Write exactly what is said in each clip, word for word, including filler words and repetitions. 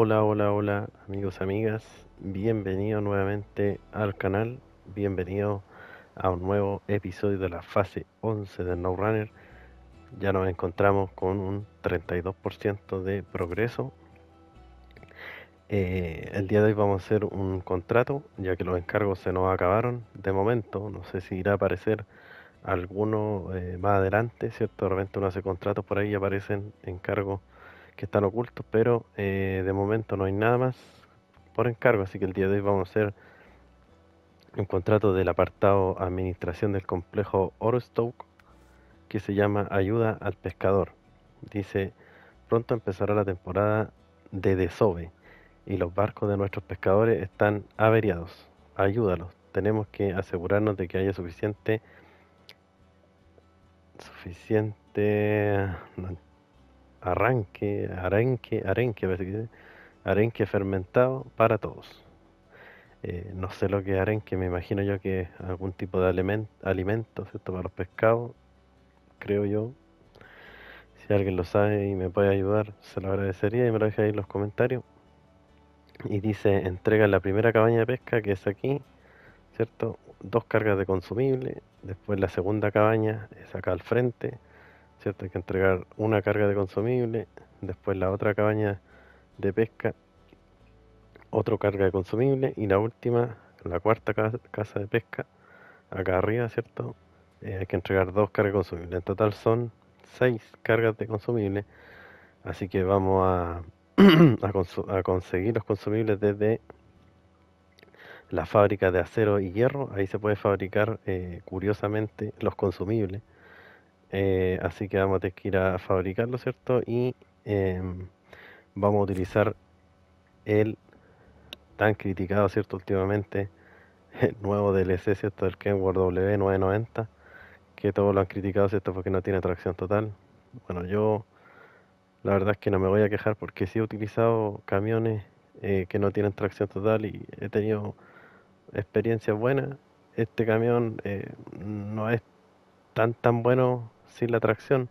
Hola, hola, hola, amigos, amigas. Bienvenido nuevamente al canal. Bienvenido a un nuevo episodio de la fase once del SnowRunner. Ya nos encontramos con un treinta y dos por ciento de progreso. Eh, el día de hoy vamos a hacer un contrato, ya que los encargos se nos acabaron de momento. No sé si irá a aparecer alguno eh, más adelante, ¿cierto? De repente uno hace contratos por ahí y aparecen encargos que están ocultos, pero eh, de momento no hay nada más por encargo, así que el día de hoy vamos a hacer un contrato del apartado Administración del complejo Orostoke que se llama Ayuda al pescador. Dice, pronto empezará la temporada de desove y los barcos de nuestros pescadores están averiados. Ayúdalos. Tenemos que asegurarnos de que haya suficiente suficiente no, arranque, arenque, arenque, parece que dice, arenque fermentado para todos. Eh, no sé lo que es arenque, me imagino yo que es algún tipo de aliment- alimento, ¿cierto? Para los pescados, creo yo. Si alguien lo sabe y me puede ayudar, se lo agradecería y me lo deja ahí en los comentarios. Y dice, entrega la primera cabaña de pesca, que es aquí, ¿cierto? Dos cargas de consumible. Después la segunda cabaña es acá al frente, ¿cierto? Hay que entregar una carga de consumible. Después la otra cabaña de pesca, otro carga de consumible. Y la última, la cuarta ca- casa de pesca, acá arriba, ¿cierto? Eh, hay que entregar dos cargas de consumible. En total son seis cargas de consumible. Así que vamos a, a, consu- a conseguir los consumibles desde la fábrica de acero y hierro. Ahí se puede fabricar, eh, curiosamente, los consumibles. Eh, así que vamos a tener que ir a fabricarlo, ¿cierto? Y em, vamos a utilizar el tan criticado, ¿cierto? Últimamente, el nuevo D L C, ¿cierto? Del Kenworth W novecientos noventa, que todos lo han criticado, ¿cierto? Porque no tiene tracción total. Bueno, yo la verdad es que no me voy a quejar porque sí he utilizado camiones eh, que no tienen tracción total y he tenido experiencias buenas. Este camión eh, no es tan tan bueno sin la tracción,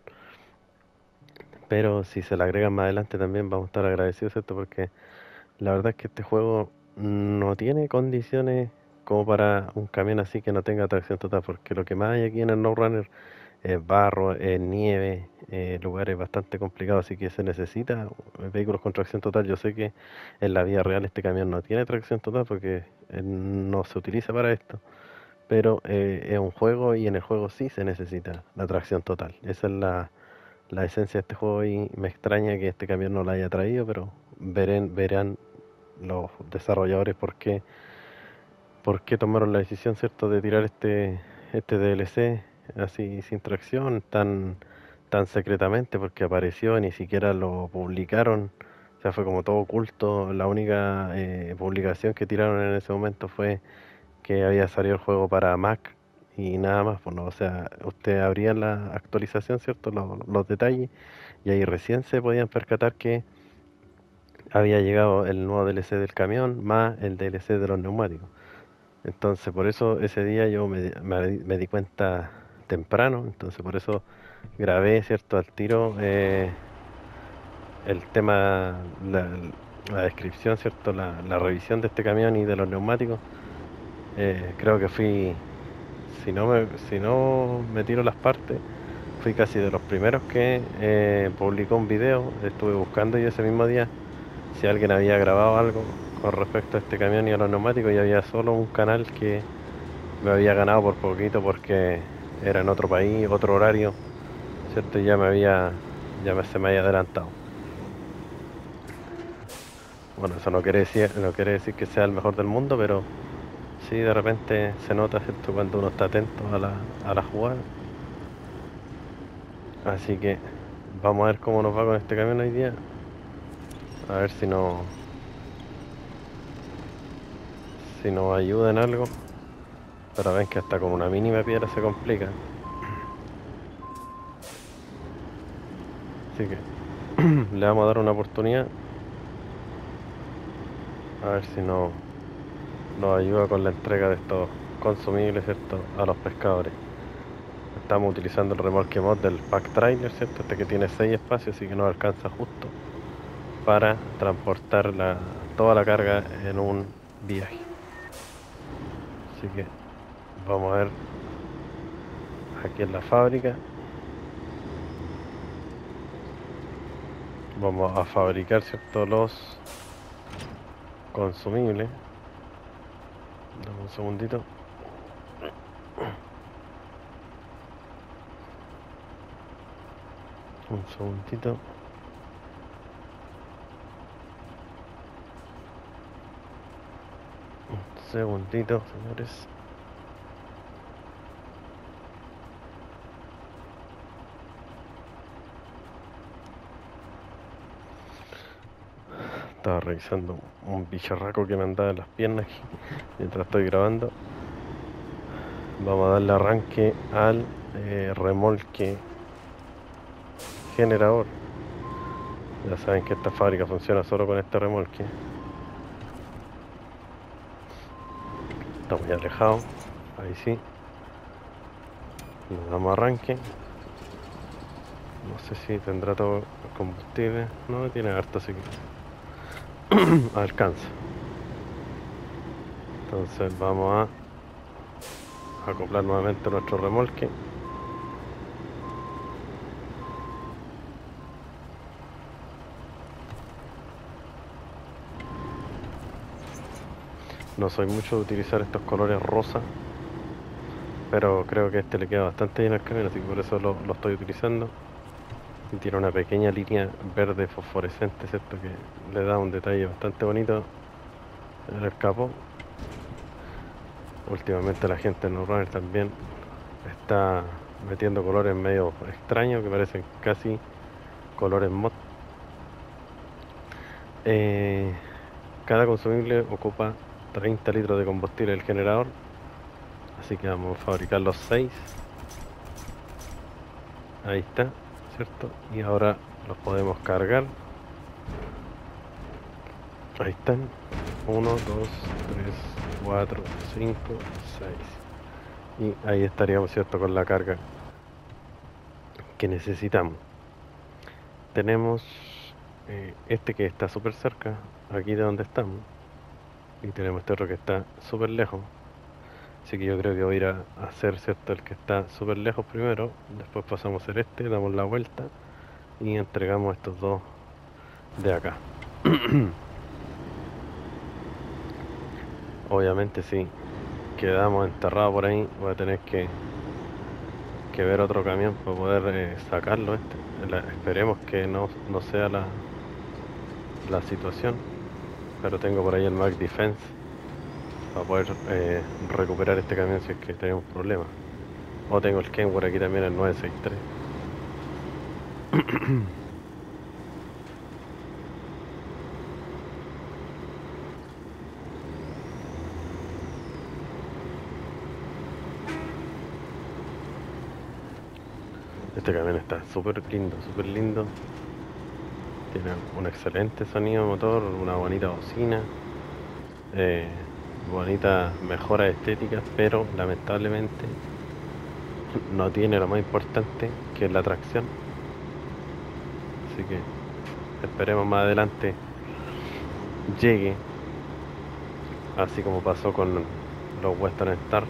pero si se le agregan más adelante también vamos a estar agradecidos, ¿cierto? Porque la verdad es que este juego no tiene condiciones como para un camión así que no tenga tracción total, porque lo que más hay aquí en el No Runner es barro, es nieve, eh, lugares bastante complicados, así que se necesita eh, vehículos con tracción total. Yo sé que en la vida real este camión no tiene tracción total porque eh, no se utiliza para esto, pero eh, es un juego y en el juego sí se necesita la tracción total. Esa es la, la esencia de este juego y me extraña que este camión no la haya traído, pero verán, verán los desarrolladores por qué, por qué tomaron la decisión, ¿cierto?, de tirar este, este D L C así sin tracción, tan, tan secretamente, porque apareció y ni siquiera lo publicaron. O sea, fue como todo oculto. La única eh, publicación que tiraron en ese momento fue que había salido el juego para Mac y nada más. Pues no, o sea, usted abría la actualización, ¿cierto? Los, los detalles y ahí recién se podían percatar que había llegado el nuevo D L C del camión más el D L C de los neumáticos. Entonces, por eso ese día yo me, me, me di cuenta temprano, entonces por eso grabé, ¿cierto?, al tiro eh, el tema, la, la descripción, ¿cierto?, la, la revisión de este camión y de los neumáticos. Eh, creo que fui, si no me, si no me tiro las partes, fui casi de los primeros que eh, publicó un video. Estuve buscando yo ese mismo día si alguien había grabado algo con respecto a este camión y a los neumáticos, y había solo un canal que me había ganado por poquito porque era en otro país, otro horario, ¿cierto? Y ya me había, ya me, se me había adelantado. Bueno, eso no quiere decir, no quiere decir que sea el mejor del mundo, pero sí, de repente se nota, ¿cierto?, cuando uno está atento a la, a la jugada. Así que vamos a ver cómo nos va con este camión hoy día. A ver si no, si nos ayuda en algo. Pero ven que hasta con una mínima piedra se complica. Así que le vamos a dar una oportunidad. A ver si no, nos ayuda con la entrega de estos consumibles, ¿cierto?, a los pescadores. Estamos utilizando el remolque mod del pack trailer, ¿cierto? Este que tiene seis espacios, así que nos alcanza justo. para transportar la, toda la carga en un viaje. Así que vamos a ver aquí en la fábrica. Vamos a fabricar, ¿cierto?, los consumibles. Dame un segundito. Un segundito. Un segundito, señores. Estaba revisando un bicharraco que me andaba en las piernas aquí, mientras estoy grabando. Vamos a darle arranque al eh, remolque generador. Ya saben que esta fábrica funciona solo con este remolque. Está muy alejado. Ahí sí. Le damos arranque. No sé si tendrá todo el combustible. No, tiene harto, así que alcanza. Entonces vamos a acoplar nuevamente nuestro remolque. No soy mucho de utilizar estos colores rosa, pero creo que este le queda bastante bien al camión, así que por eso lo, lo estoy utilizando. Y tiene una pequeña línea verde fosforescente, ¿cierto?, que le da un detalle bastante bonito en el capó. Últimamente la gente en NoRunner también está metiendo colores medio extraños que parecen casi colores mod. Eh, cada consumible ocupa treinta litros de combustible del generador, así que vamos a fabricar los seis. Ahí está, ¿cierto? Y ahora los podemos cargar. Ahí están. uno, dos, tres, cuatro, cinco, seis. Y ahí estaríamos, ¿cierto?, con la carga que necesitamos. Tenemos eh, este que está súper cerca, aquí de donde estamos. Y tenemos este otro que está súper lejos. Así que yo creo que voy a ir a hacer, ¿cierto?, el que está súper lejos primero. Después pasamos a hacer este, damos la vuelta y entregamos estos dos de acá. Obviamente si quedamos enterrados por ahí, voy a tener que, que ver otro camión para poder eh, sacarlo este. La, esperemos que no, no sea la, la situación, pero tengo por ahí el Mac Defense para poder eh, recuperar este camión si es que tenemos problemas. O tengo el Kenworth aquí también, el nueve seis tres. Este camión está súper lindo, súper lindo. Tiene un excelente sonido motor, una bonita bocina, eh, bonita mejora estética, pero lamentablemente no tiene lo más importante, que es la tracción. Así que esperemos más adelante llegue, así como pasó con los Western Star.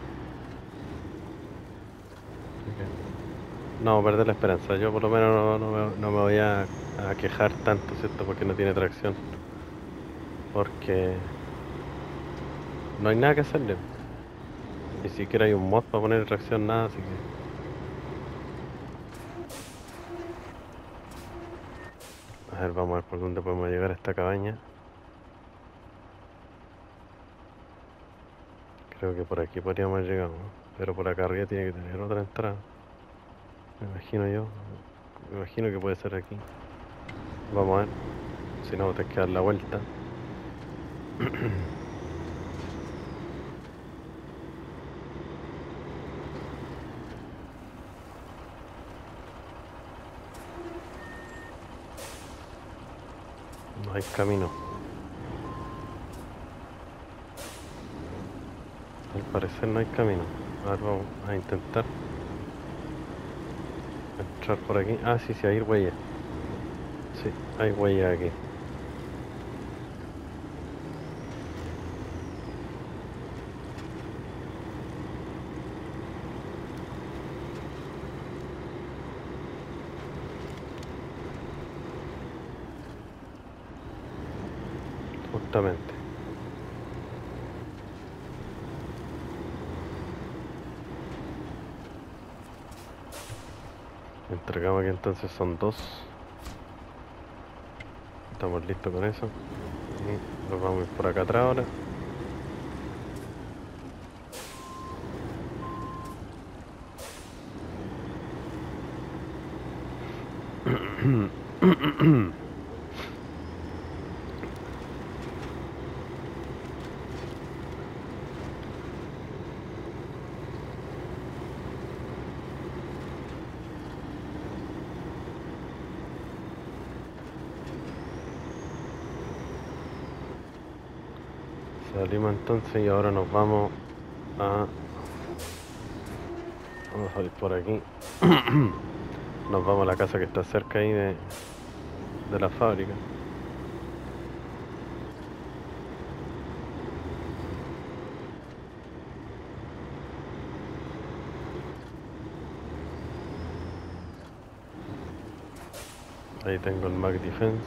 No vamos a perder la esperanza. Yo por lo menos no, no, me, no me voy a, a quejar tanto, ¿cierto?, porque no tiene tracción. Porque no hay nada que hacerle. Ni siquiera hay un mod para poner tracción, nada, así que... A ver, vamos a ver por dónde podemos llegar a esta cabaña. Creo que por aquí podríamos llegar, ¿no? Pero por acá arriba tiene que tener otra entrada. Me imagino yo. Me imagino que puede ser aquí. Vamos a ver. Si no, te que dar la vuelta. No hay camino. Al parecer no hay camino. A ver, vamos a intentar entrar por aquí. Ah, sí, sí, hay huella. Sí, Sí, hay huellas aquí. Justamente. Entregamos aquí entonces son dos. Estamos listos con eso. Y nos vamos a ir por acá atrás ahora. Salimos entonces y ahora nos vamos a... Vamos a salir por aquí. Nos vamos a la casa que está cerca ahí de, de la fábrica. Ahí tengo el Mac Defense.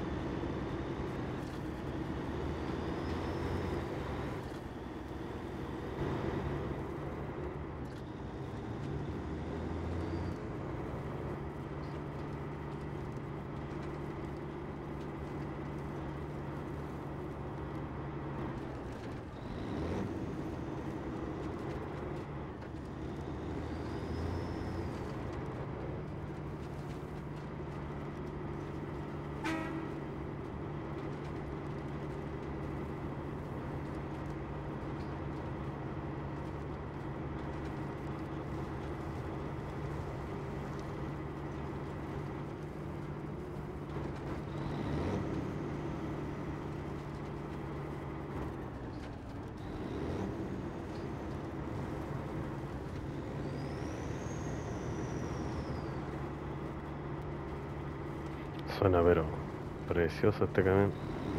Suena pero precioso este camión.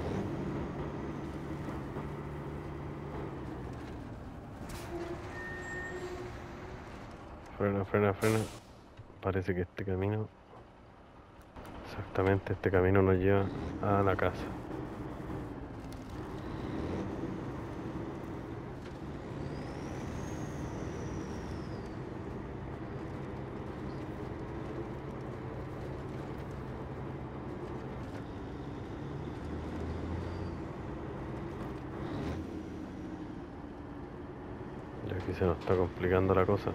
Frena, frena, frena. Parece que este camino, exactamente este camino nos lleva a la casa. Y aquí se nos está complicando la cosa.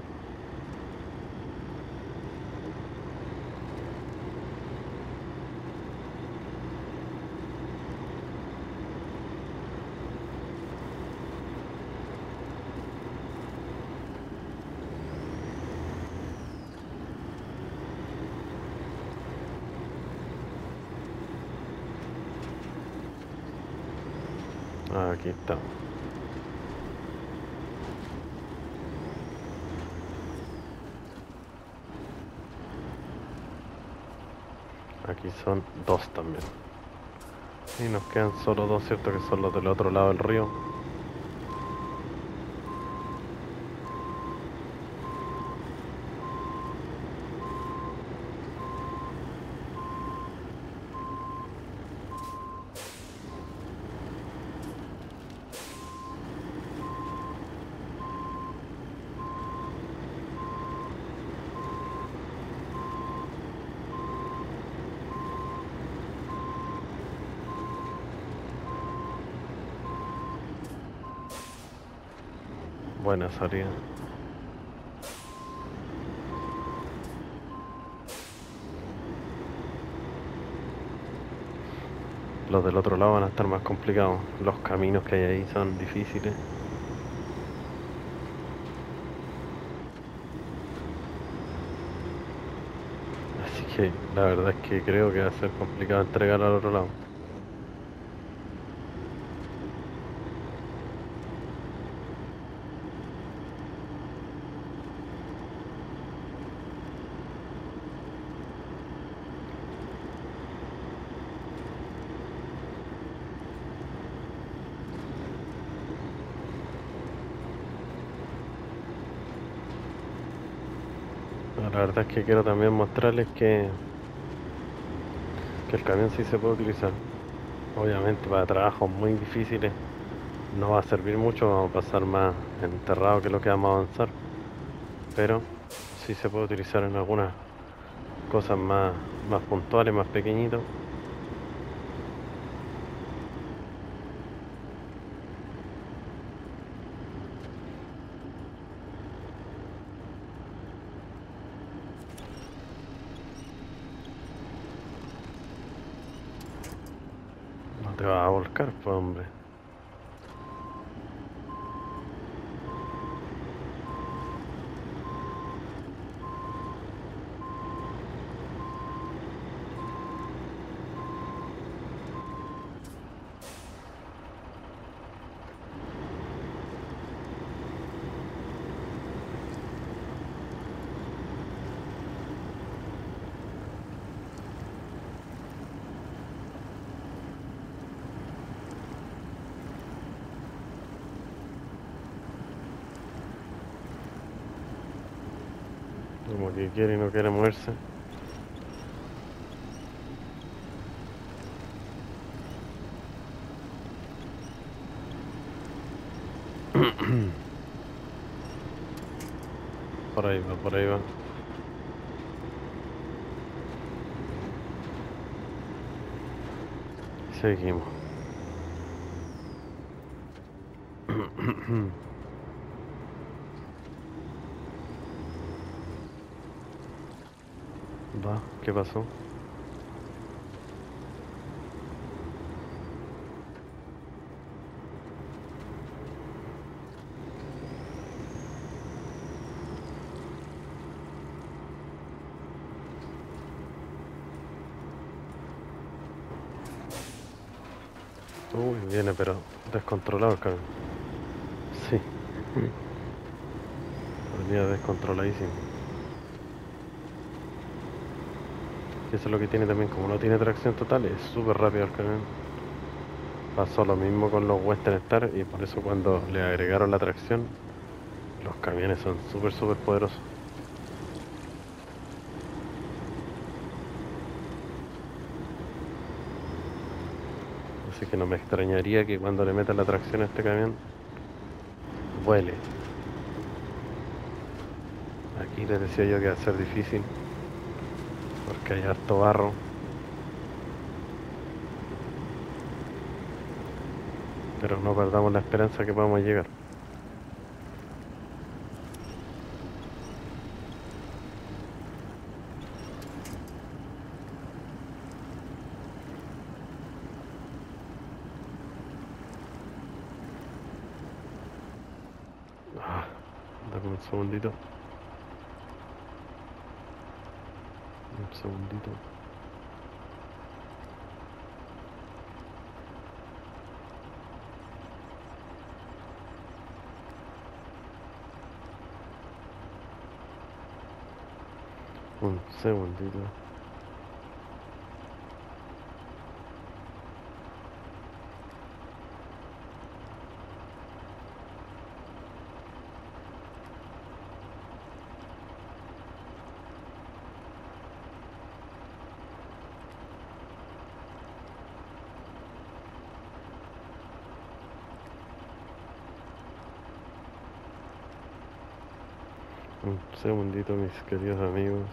Ah, aquí estamos. Aquí son dos también. Y nos quedan solo dos, ¿cierto? Que son los del otro lado del río. Buena salida. Los del otro lado van a estar más complicados. Los caminos que hay ahí son difíciles. Así que la verdad es que creo que va a ser complicado entregar al otro lado. la verdad es que quiero también mostrarles que, que el camión sí se puede utilizar. Obviamente para trabajos muy difíciles no va a servir mucho, vamos a pasar más enterrado que lo que vamos a avanzar, pero sí se puede utilizar en algunas cosas más, más puntuales, más pequeñitos. No te vas a volcar, pues hombre. Como que quiere y no quiere moverse. Por ahí va, por ahí va. Seguimos. Va, ¿qué pasó? Uy, viene pero descontrolado el camión. Sí, venía descontroladísimo. Eso es lo que tiene también, como no tiene tracción total, es súper rápido el camión. Pasó lo mismo con los Western Star y por eso cuando le agregaron la tracción, los camiones son súper, súper poderosos. Así que no me extrañaría que cuando le metan la tracción a este camión, vuele. Aquí les decía yo que va a ser difícil, porque hay harto barro. Pero no perdamos la esperanza que podamos llegar. Ah, dame un segundito. Un segundito. Un segundito. Un segundito, mis queridos amigos.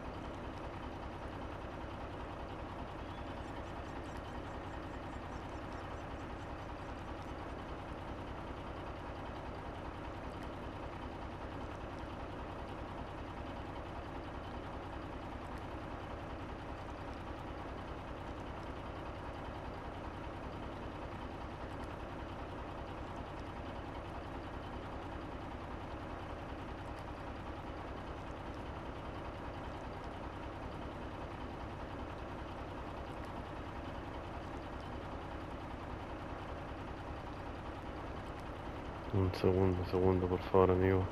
Un segundo, segundo, por favor, amigo.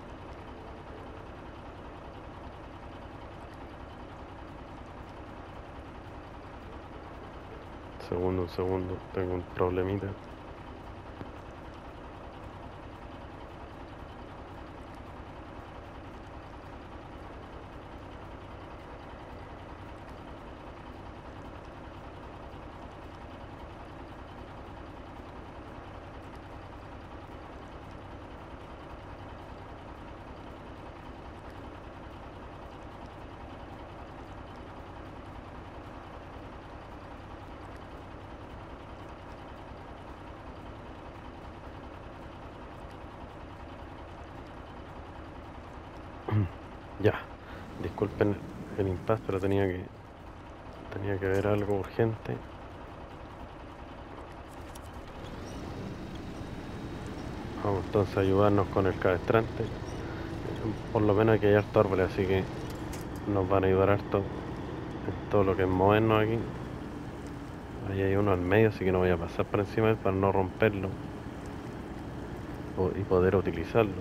Segundo, un segundo. Tengo un problemita. Ya, disculpen el impasse, pero tenía que tenía que ver algo urgente. Vamos entonces a ayudarnos con el cabestrante. Por lo menos aquí hay harto árboles, así que nos van a ayudar harto en todo lo que es movernos aquí. Ahí hay uno al medio, así que no voy a pasar por encima de él para no romperlo y poder utilizarlo.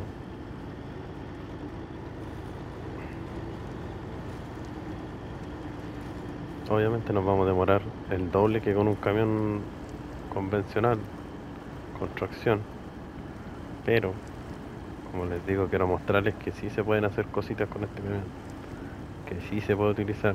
Obviamente nos vamos a demorar el doble que con un camión convencional, con tracción, pero como les digo, quiero mostrarles que sí se pueden hacer cositas con este camión, que sí se puede utilizar.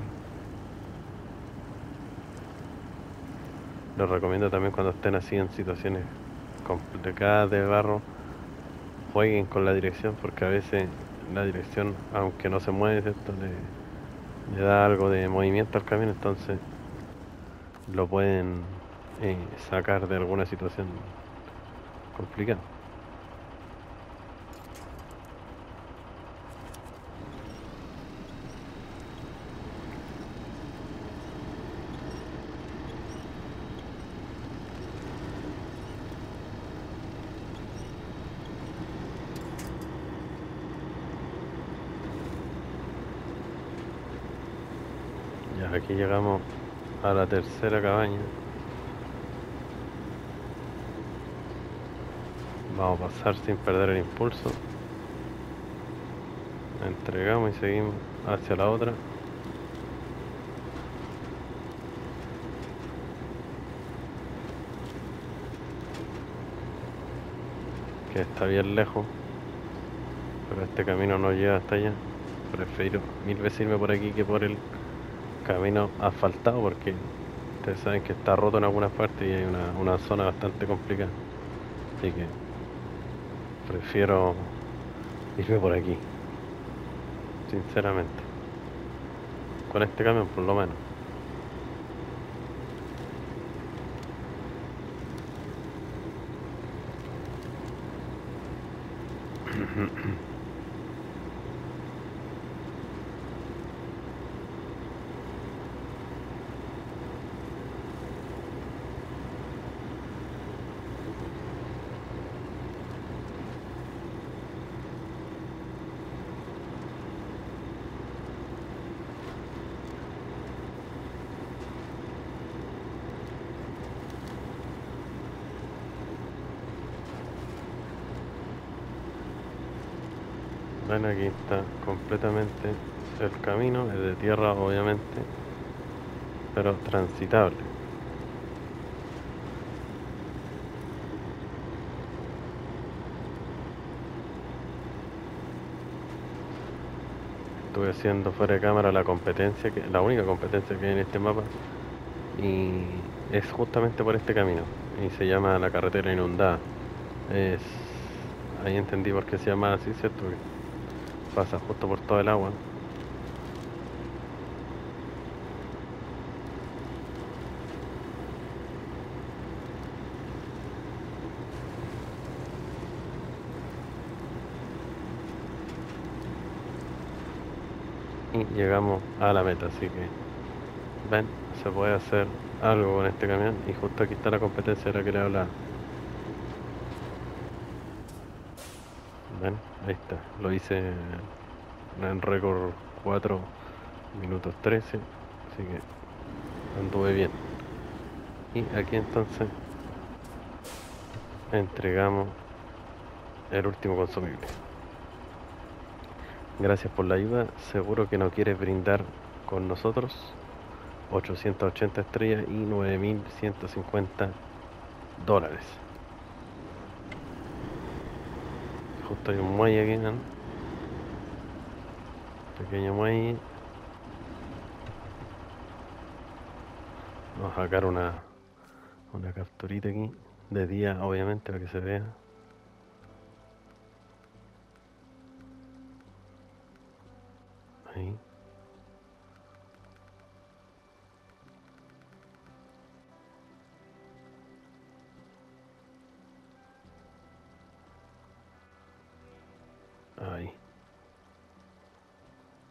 Les recomiendo también cuando estén así en situaciones complicadas de barro, jueguen con la dirección, porque a veces la dirección, aunque no se mueve, ¿cierto? Le, le da algo de movimiento al camión, entonces lo pueden eh, sacar de alguna situación complicada. Ya aquí llegamos a la tercera cabaña. Vamos a pasar sin perder el impulso. Entregamos y seguimos hacia la otra. Que está bien lejos, pero este camino no llega hasta allá. Prefiero mil veces irme por aquí que por el camino asfaltado, porque ustedes saben que está roto en algunas partes y hay una, una zona bastante complicada. Así que prefiero irme por aquí, sinceramente. Con este camión por lo menos. Ven, aquí está completamente el camino, es de tierra obviamente, pero transitable. Estuve haciendo fuera de cámara la competencia, que la única competencia que hay en este mapa, y es justamente por este camino, y se llama la carretera inundada. Es, ahí entendí por qué se llama así, ¿cierto? Que pasa justo por todo el agua. Y llegamos a la meta, así que ven, se puede hacer algo con este camión, y justo aquí está la competencia de la que le hablaba. Ven, ahí está, lo hice en récord cuatro minutos trece, así que anduve bien. Y aquí entonces entregamos el último consumible. Gracias por la ayuda, seguro que no quieres brindar con nosotros. Ochocientas ochenta estrellas y nueve mil ciento cincuenta dólares. Justo hay un muelle aquí, ¿no? Pequeño muelle. Vamos a sacar una, una capturita aquí, de día obviamente, para que se vea. Ahí. Ahí.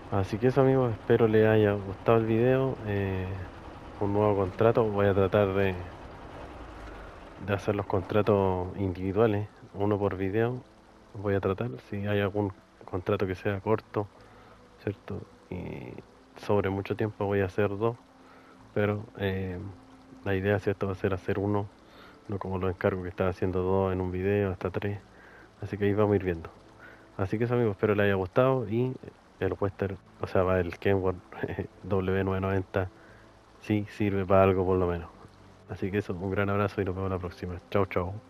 Así que eso amigos, espero les haya gustado el video. Eh, un nuevo contrato, voy a tratar de, de hacer los contratos individuales, uno por video. Voy a tratar, si hay algún contrato que sea corto, ¿cierto? Y sobre mucho tiempo voy a hacer dos, pero eh, la idea, ¿cierto? Va a ser hacer uno, no como los encargos que estaba haciendo dos en un video, hasta tres. Así que ahí vamos a ir viendo. Así que eso amigos, espero les haya gustado y el Western, o sea, va el Kenworth W novecientos noventa, sí sirve para algo por lo menos. Así que eso, un gran abrazo y nos vemos la próxima. Chao, chao.